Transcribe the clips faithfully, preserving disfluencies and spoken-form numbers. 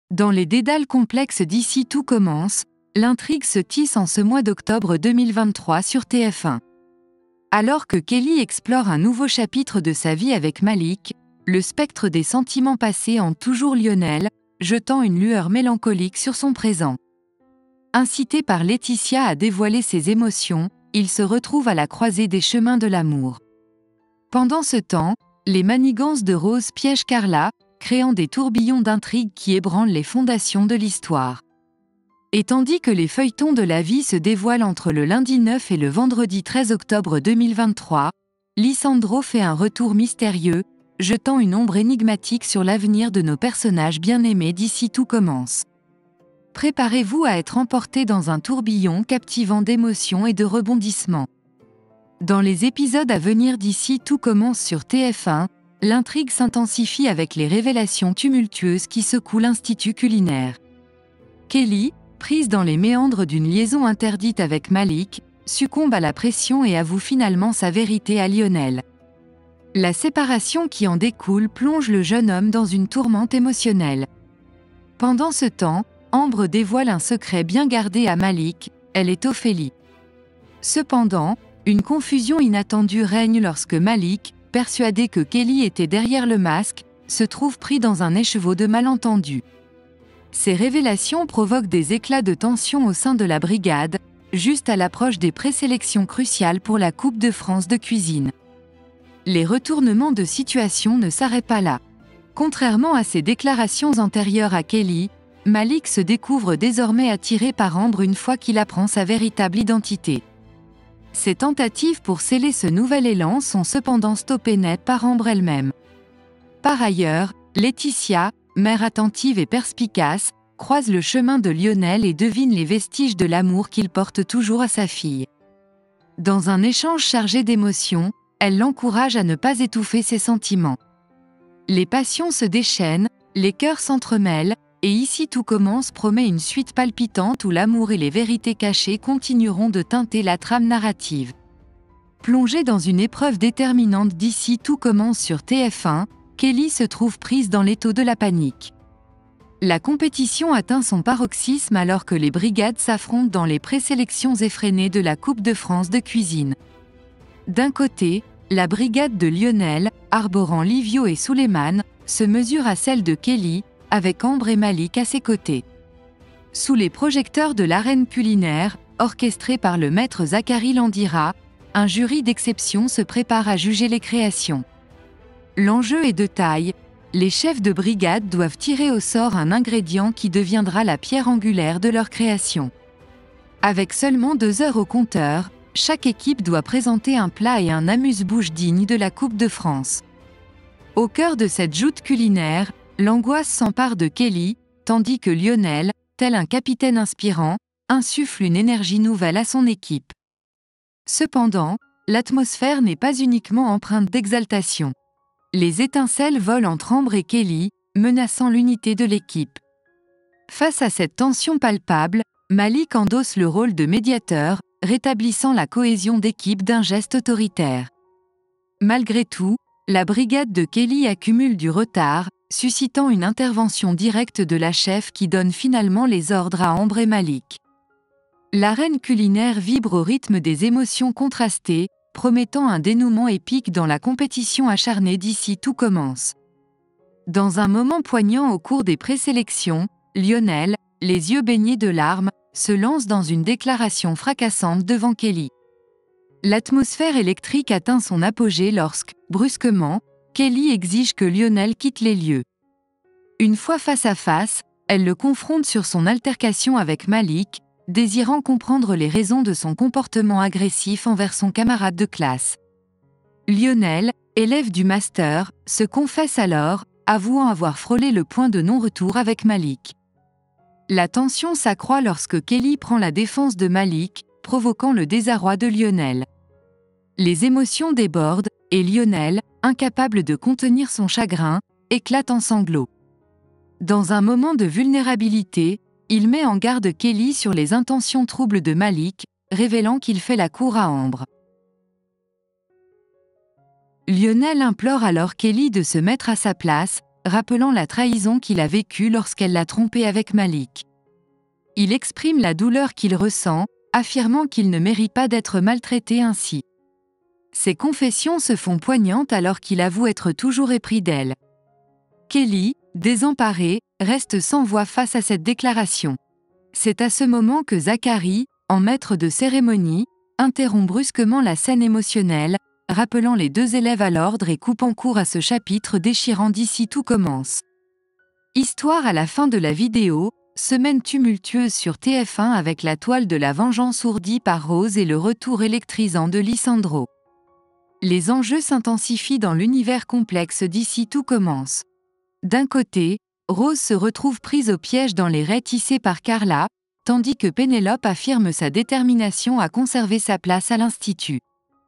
Dans les dédales complexes d'ici tout commence, l'intrigue se tisse en ce mois d'octobre deux mille vingt-trois sur T F un. Alors que Kelly explore un nouveau chapitre de sa vie avec Malik, le spectre des sentiments passés hante toujours Lionel, jetant une lueur mélancolique sur son présent. Incité par Laetitia à dévoiler ses émotions, il se retrouve à la croisée des chemins de l'amour. Pendant ce temps, les manigances de Rose piègent Carla, créant des tourbillons d'intrigues qui ébranlent les fondations de l'histoire. Et tandis que les feuilletons de la vie se dévoilent entre le lundi neuf et le vendredi treize octobre deux mille vingt-trois, Lisandro fait un retour mystérieux, jetant une ombre énigmatique sur l'avenir de nos personnages bien-aimés d'ici tout commence. Préparez-vous à être emporté dans un tourbillon captivant d'émotions et de rebondissements. Dans les épisodes à venir d'ici tout commence sur T F un, l'intrigue s'intensifie avec les révélations tumultueuses qui secouent l'Institut culinaire. Kelly, prise dans les méandres d'une liaison interdite avec Malik, succombe à la pression et avoue finalement sa vérité à Lionel. La séparation qui en découle plonge le jeune homme dans une tourmente émotionnelle. Pendant ce temps, Ambre dévoile un secret bien gardé à Malik, elle est Ophélie. Cependant, une confusion inattendue règne lorsque Malik, persuadé que Kelly était derrière le masque, se trouve pris dans un écheveau de malentendus. Ces révélations provoquent des éclats de tension au sein de la brigade, juste à l'approche des présélections cruciales pour la Coupe de France de cuisine. Les retournements de situation ne s'arrêtent pas là. Contrairement à ses déclarations antérieures à Kelly, Malik se découvre désormais attiré par Ambre une fois qu'il apprend sa véritable identité. Ses tentatives pour sceller ce nouvel élan sont cependant stoppées net par Ambre elle-même. Par ailleurs, Laetitia, mère attentive et perspicace, croise le chemin de Lionel et devine les vestiges de l'amour qu'il porte toujours à sa fille. Dans un échange chargé d'émotions, elle l'encourage à ne pas étouffer ses sentiments. Les passions se déchaînent, les cœurs s'entremêlent, et ici tout commence promet une suite palpitante où l'amour et les vérités cachées continueront de teinter la trame narrative. Plongée dans une épreuve déterminante d'ici tout commence sur T F un, Kelly se trouve prise dans l'étau de la panique. La compétition atteint son paroxysme alors que les brigades s'affrontent dans les présélections effrénées de la Coupe de France de cuisine. D'un côté, la brigade de Lionel, arborant Livio et Suleiman, se mesure à celle de Kelly, avec Ambre et Malik à ses côtés. Sous les projecteurs de l'arène culinaire, orchestré par le maître Zachary Landira, un jury d'exception se prépare à juger les créations. L'enjeu est de taille, les chefs de brigade doivent tirer au sort un ingrédient qui deviendra la pierre angulaire de leur création. Avec seulement deux heures au compteur, chaque équipe doit présenter un plat et un amuse-bouche digne de la Coupe de France. Au cœur de cette joute culinaire, l'angoisse s'empare de Kelly, tandis que Lionel, tel un capitaine inspirant, insuffle une énergie nouvelle à son équipe. Cependant, l'atmosphère n'est pas uniquement empreinte d'exaltation. Les étincelles volent entre Ambre et Kelly, menaçant l'unité de l'équipe. Face à cette tension palpable, Malik endosse le rôle de médiateur, rétablissant la cohésion d'équipe d'un geste autoritaire. Malgré tout, la brigade de Kelly accumule du retard, suscitant une intervention directe de la chef qui donne finalement les ordres à Ambre et Malik. L'arène culinaire vibre au rythme des émotions contrastées, promettant un dénouement épique dans la compétition acharnée d'ici tout commence. Dans un moment poignant au cours des présélections, Lionel, les yeux baignés de larmes, se lance dans une déclaration fracassante devant Kelly. L'atmosphère électrique atteint son apogée lorsque, brusquement, Kelly exige que Lionel quitte les lieux. Une fois face à face, elle le confronte sur son altercation avec Malik, désirant comprendre les raisons de son comportement agressif envers son camarade de classe. Lionel, élève du master, se confesse alors, avouant avoir frôlé le point de non-retour avec Malik. La tension s'accroît lorsque Kelly prend la défense de Malik, provoquant le désarroi de Lionel. Les émotions débordent, et Lionel, incapable de contenir son chagrin, éclate en sanglots. Dans un moment de vulnérabilité, il met en garde Kelly sur les intentions troubles de Malik, révélant qu'il fait la cour à Ambre. Lionel implore alors Kelly de se mettre à sa place, rappelant la trahison qu'il a vécue lorsqu'elle l'a trompé avec Malik. Il exprime la douleur qu'il ressent, affirmant qu'il ne mérite pas d'être maltraité ainsi. Ses confessions se font poignantes alors qu'il avoue être toujours épris d'elle. Kelly, désemparée, reste sans voix face à cette déclaration. C'est à ce moment que Zachary, en maître de cérémonie, interrompt brusquement la scène émotionnelle, rappelant les deux élèves à l'ordre et coupant court à ce chapitre déchirant d'ici tout commence. Histoire à la fin de la vidéo, semaine tumultueuse sur T F un avec la toile de la vengeance ourdie par Rose et le retour électrisant de Lisandro. Les enjeux s'intensifient dans l'univers complexe d'ici tout commence. D'un côté, Rose se retrouve prise au piège dans les raies tissés par Carla, tandis que Pénélope affirme sa détermination à conserver sa place à l'Institut.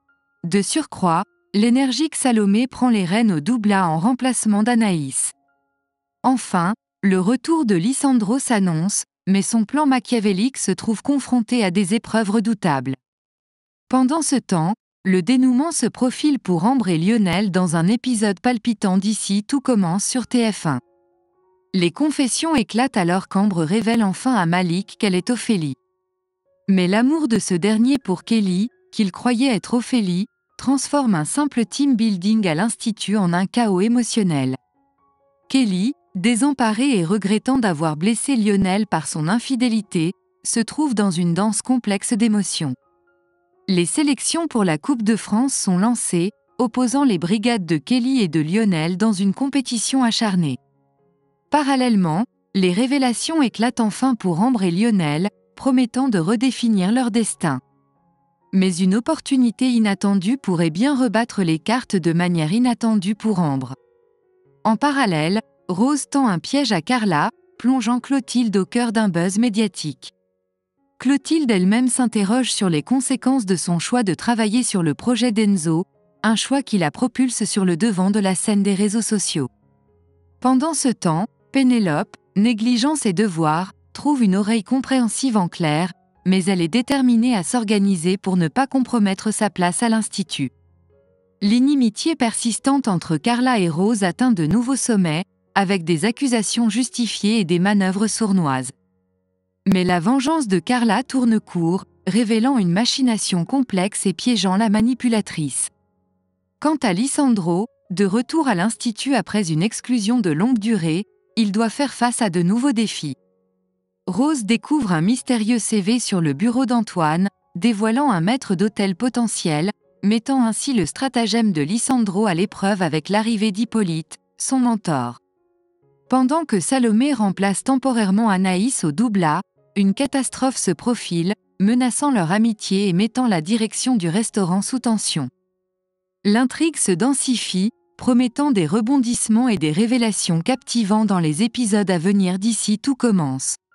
De surcroît, l'énergique Salomé prend les rênes au Doubla en remplacement d'Anaïs. Enfin, le retour de Lisandro s'annonce, mais son plan machiavélique se trouve confronté à des épreuves redoutables. Pendant ce temps, le dénouement se profile pour Ambre et Lionel dans un épisode palpitant d'ici tout commence sur T F un. Les confessions éclatent alors qu'Ambre révèle enfin à Malik qu'elle est Ophélie. Mais l'amour de ce dernier pour Kelly, qu'il croyait être Ophélie, transforme un simple team building à l'Institut en un chaos émotionnel. Kelly, désemparée et regrettant d'avoir blessé Lionel par son infidélité, se trouve dans une danse complexe d'émotions. Les sélections pour la Coupe de France sont lancées, opposant les brigades de Kelly et de Lionel dans une compétition acharnée. Parallèlement, les révélations éclatent enfin pour Ambre et Lionel, promettant de redéfinir leur destin. Mais une opportunité inattendue pourrait bien rebattre les cartes de manière inattendue pour Ambre. En parallèle, Rose tend un piège à Carla, plongeant Clotilde au cœur d'un buzz médiatique. Clotilde elle-même s'interroge sur les conséquences de son choix de travailler sur le projet d'Enzo, un choix qui la propulse sur le devant de la scène des réseaux sociaux. Pendant ce temps, Pénélope, négligeant ses devoirs, trouve une oreille compréhensive en Claire, mais elle est déterminée à s'organiser pour ne pas compromettre sa place à l'Institut. L'inimitié persistante entre Carla et Rose atteint de nouveaux sommets, avec des accusations justifiées et des manœuvres sournoises. Mais la vengeance de Carla tourne court, révélant une machination complexe et piégeant la manipulatrice. Quant à Lisandro, de retour à l'Institut après une exclusion de longue durée, il doit faire face à de nouveaux défis. Rose découvre un mystérieux C V sur le bureau d'Antoine, dévoilant un maître d'hôtel potentiel, mettant ainsi le stratagème de Lisandro à l'épreuve avec l'arrivée d'Hippolyte, son mentor. Pendant que Salomé remplace temporairement Anaïs au Doubla, une catastrophe se profile, menaçant leur amitié et mettant la direction du restaurant sous tension. L'intrigue se densifie, promettant des rebondissements et des révélations captivants dans les épisodes à venir d'ici tout commence.